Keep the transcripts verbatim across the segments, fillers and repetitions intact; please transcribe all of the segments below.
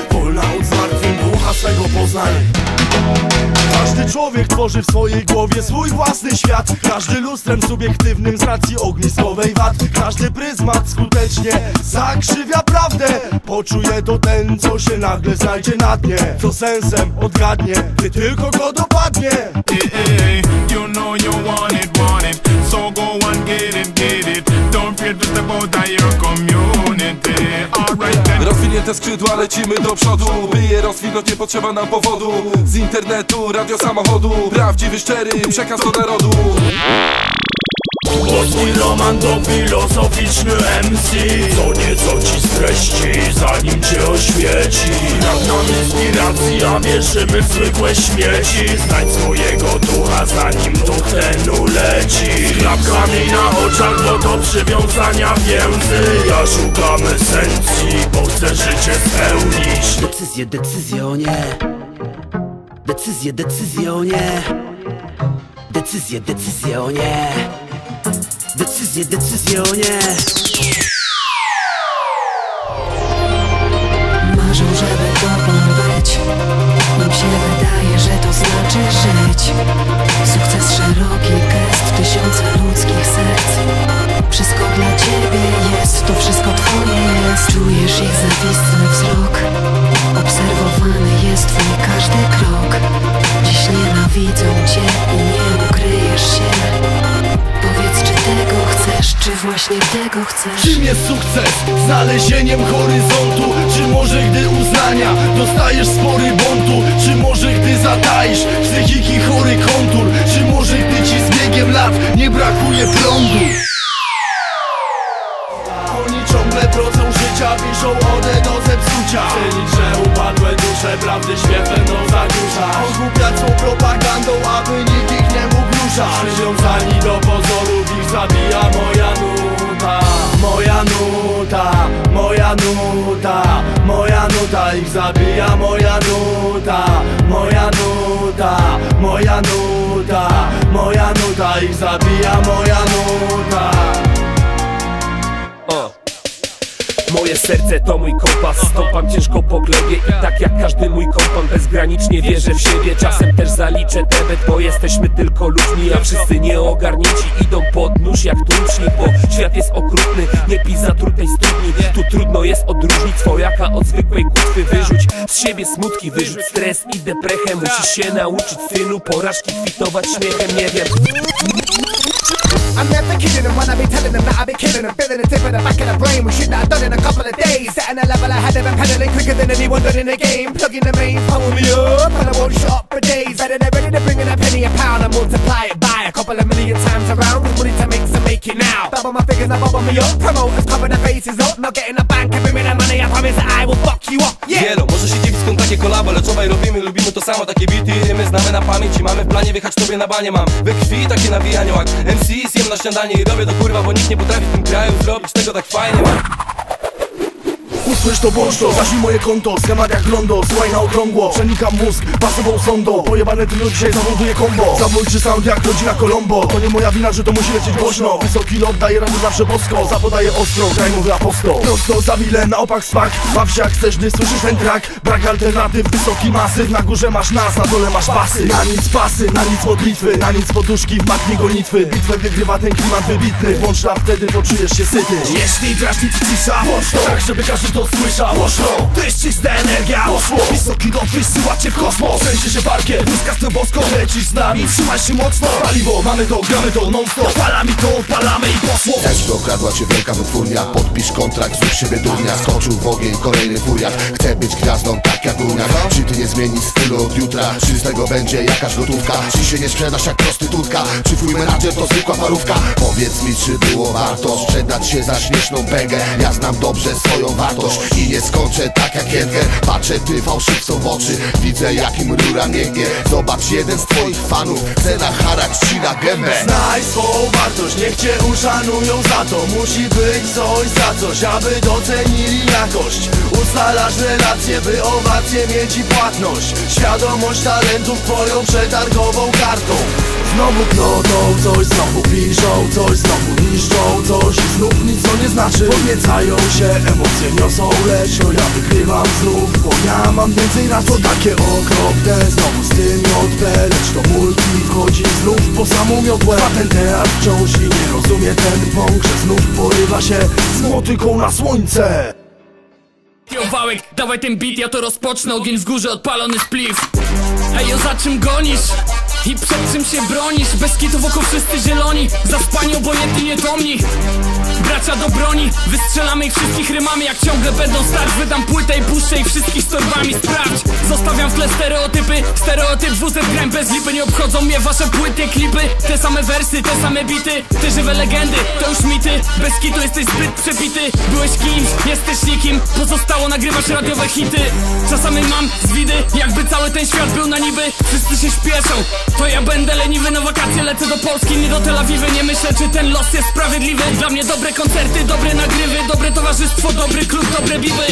wolna od zmartwień ducha swego poznania. Każdy człowiek tworzy w swojej głowie swój własny świat. Każdy lustrem subiektywnym z racji ogniskowej wad. Każdy pryzmat skutecznie zakrzywia prawdę. Poczuje to ten, co się nagle znajdzie na dnie. Co sensem odgadnie, gdy tylko go dopadnie. You know you want it, want it, so go and get it, get it. Don't feel just about your community. Alright then. Rozwinięte skrzydła, lecimy do przodu. By je rozwinąć nie potrzeba nam powodu. Z internetu, radio, samochodu. Prawdziwy, szczery przekaz do narodu. Bo swój roman to filozoficzny M C, co nieco ci streści, zanim cię oświeci. Pragnąc inspiracji, a wierzymy w zwykłe śmieci. Znajdź swojego ducha, zanim duch ten uleci. Z klapkami na oczach, bo to przywiązania więzy. Ja szukam esencji, bo chcę życie spełnić. Decyzje, decyzje, o nie. Decyzje, decyzje, o nie. Decyzje, decyzje, o nie. Decyzje, decyzje, o nie. Marzą, żeby tobą być. Nam się wydaje, że to znaczy żyć. Sukces, szeroki gest, tysiące ludzkich serc. Wszystko dla ciebie jest, to wszystko twoje jest. Czujesz ich zawistny wzrok. Obserwowany jest twój każdy krok. Dziś nienawidzą cię i nie ukryjesz się. Powiedz, czy tego chcesz, czy właśnie tego chcesz? Czym jest sukces? Znalezieniem horyzontu. Czy może gdy uznania dostajesz spory bontu? Czy może gdy zataisz psychiki chory kontur? Czy może gdy ci z biegiem lat nie brakuje prądu? Oni ciągle procą życia, piszą odę do zepsucia. Cenić, że upadłe dusze prawdy świat będą zagłuszać. Ogłupiać swą propagandą, aby nikt ich nie mógł ruszać. Przywiązani do pozorów, ich zabija moja nuta. Moja nuta, moja nuta, moja nuta. Ich zabija moja nuta. Moja nuta, moja nuta, moja nuta. Ich zabija moja nuta. Moje serce to mój kompas, stąpam ciężko po glebie. I tak jak każdy mój kompan bezgranicznie wierzę w siebie. Czasem też zaliczę debet, bo jesteśmy tylko ludźmi, a wszyscy nieogarnięci idą pod nóż jak tłucznik. Bo świat jest okrutny, nie pij zatrutej studni. Tu trudno jest odróżnić swojaka od zwykłej kutwy. Wyrzuć z siebie smutki, wyrzuć stres i deprechę. Musisz się nauczyć, synu, porażki kwitować śmiechem, nie wiem. I'm never kidding them when I be telling them that I be killing them. Feeling the tip of the back of the brain with shit that I've done in a couple of days. Setting a level ahead of them, pedaling quicker than anyone done in the game. Plugging the main, pulling me up, and I won't shut up for days. Better than ready to bring in a penny a pound and multiply it by a couple of million times around. With money to make, so make it now. Double my figures, now bubble me up. Promoters cover their faces up, not getting a bank, giving me that money. I promise that I will fuck you up. Yeah. Wielo, może się dziwić skąd takie kolabo, lecz obaj robimy, lubimy to samo. Takie bity, my znamy na pamięć i mamy w planie wjechać tobie na banie. Mam we krwi takie nawijanie jak M C, zjem na śniadanie i robię to kurwa, bo nikt nie potrafi w tym kraju zrobić tego tak fajnie. Usłysz to, włącz to, zacznij moje konto. Schemat jak rondo, słuchaj na okrągło. Przenikam mózg, pasową sondą. Pojebane tylu dzisiaj zawoduje kombo. Zabójczy sound jak rodzina Colombo. To nie moja wina, że to musi lecieć głośno. Wysoki lot daje radę zawsze bosko. Zapodaje ostro, kraj mówi aposto. Prosto za wile, na opak smak. Baw się jak chcesz, gdy słyszysz ten track. Brak alternatyw, wysoki masyw. Na górze masz nas, na dole masz pasy. Na nic pasy, na nic modlitwy. Na nic poduszki, w matni gonitwy. Bitwę wygrywa ten klimat wybitny. Włącz to, wtedy poczujesz się syty. Jeśli drażni ci cisza, włącz to, tak żeby każdy to słyszał. Głośno, to jest czysta energia. Poszło, wysoki lot wysyła cię w kosmos. Trzęsie się parkiet, błyska bosko. Lecisz z nami, trzymaj się mocno. Paliwo, mamy to, gramy to non-stop. Palami to, odpalamy i poszło. Jeśli okradła cię wielka wytwórnia, podpisz kontrakt, zrób siebie durnia. Skoczył w ogień kolejny furiat. Chcę być gwiazdą tak jak Unia. Czy ty nie zmienisz stylu od jutra? Czy z tego będzie jakaś gotówka? Czy się nie sprzedasz jak prostytutka? Czy twój menadżer to zwykła parówka? Powiedz mi, czy było warto sprzedać się za śmieszną pęgę? Ja znam dobrze swoją wartość i nie skończę tak jak Edgar. Patrzę ty fałszywcą w oczy, widzę jakim rura mięknie. Zobacz, jeden z twoich fanów chce nacharać ci na gębę. Znaj swą wartość, niech cię uszanują za to. Musi być coś za coś, aby docenili jakość. Ustalasz relacje, by owacje mieć i płacą. płatność. Świadomość talentów twoją przetargową kartą. Znowu plotą coś, znowu piszą coś, znowu niszczą coś i znów nic to nie znaczy. Podniecają się, emocje niosą, lecz to ja wygrywam znów, bo ja mam więcej racji. To takie okropne, znowu z tym J P, lecz to multi wchodzi znów po samą miotłę. A ten teatr wciąż i nie rozumie ten bąk, że znów porywa się z motyką na słońce. Yo, Wałek, dawaj ten beat, ja to rozpocznę. Ogień w górze, odpalony spliff. Hejo, za czym gonisz? I przed czym się bronisz? Bez kitu wokół wszyscy zieloni. Zaspani obojętni nietomni. Bracia do broni, wystrzelamy ich wszystkich rymami. Jak ciągle będą stać, wydam płytę i puszczę ich wszystkich z torbami. Sprawdź, zostawiam w tle stereotypy. Stereotyp W Z gram bez lipy. Nie obchodzą mnie wasze płyty, klipy. Te same wersy, te same bity. Te żywe legendy, to już mity. Bez kitu jesteś zbyt przepity. Byłeś kimś, jesteś nikim. Pozostało nagrywać radiowe hity. Czasami mam zwidy, jakby cały ten świat był na niby. Wszyscy się śpieszą, to ja będę leniwy. Na wakacje lecę do Polski, nie do Tel Awiwy. Nie myślę, czy ten los jest sprawiedliwy. Dla mnie dobre koncerty, dobre nagrywy, dobre towarzystwo, dobry klub, dobre biby.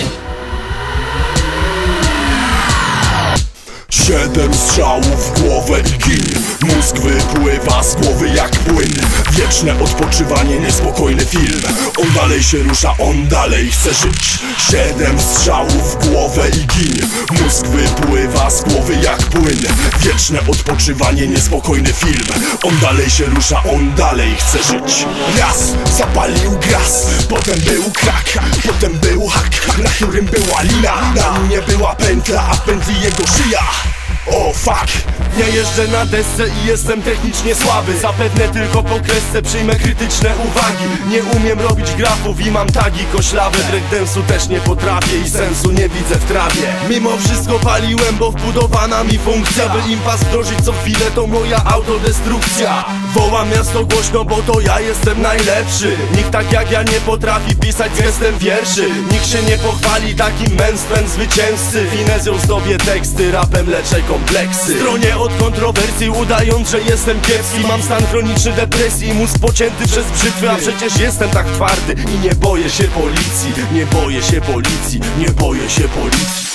Siedem strzałów w głowę i gin. Mózg wypływa z głowy jak płyn. Wieczne odpoczywanie, niespokojny film. On dalej się rusza, on dalej chce żyć. Siedem strzałów w głowę i gin. Mózg wypływa z głowy jak płyn. Wieczne odpoczywanie, niespokojny film. On dalej się rusza, on dalej chce żyć. Raz zapalił gras, potem był krak, potem był hak, na którym była lina. Na mnie była pętla, a w pętli jego szyja. O oh, fuck! Ja jeżdżę na desce i jestem technicznie słaby. Zapewne tylko po kresce przyjmę krytyczne uwagi. Nie umiem robić grafów i mam tagi koślawe. Breakdance'u też nie potrafię i sensu nie widzę w trawie. Mimo wszystko paliłem, bo wbudowana mi funkcja. By impas wdrożyć co chwilę, to moja autodestrukcja. Wołam miasto głośno, bo to ja jestem najlepszy. Nikt tak jak ja nie potrafi pisać z gestem wierszy. Nikt się nie pochwali takim męstwem zwycięzcy. Finezją zdobię teksty, rapem leczę kompleksy. Stronie od kontrowersji, udając, że jestem kiepski. Mam stan chroniczny depresji, mózg pocięty przez brzytwy. A przecież jestem tak twardy i nie boję się policji. Nie boję się policji, nie boję się policji.